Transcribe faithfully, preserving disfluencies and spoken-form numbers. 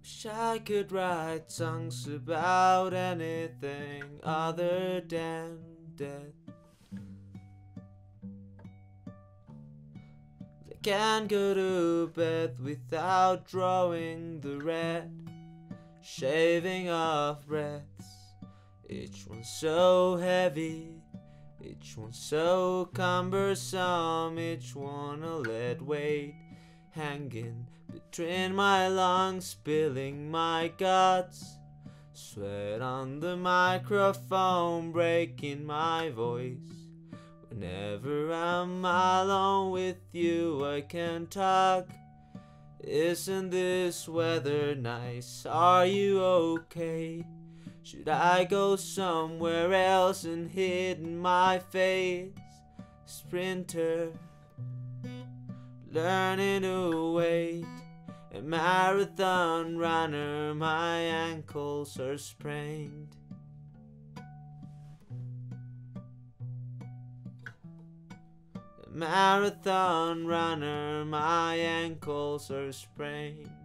Wish I could write songs about anything other than death. I can't go to bed without drawing the red, shaving off breaths. Each one so heavy, each one so cumbersome, each one a lead weight hanging between my lungs, spilling my guts. Sweat on the microphone, breaking my voice. Whenever I'm alone with you, I can talk. Isn't this weather nice? Are you okay? Should I go somewhere else and hide my face? Sprinter, learning to wait. A marathon runner, my ankles are sprained. A marathon runner, my ankles are sprained.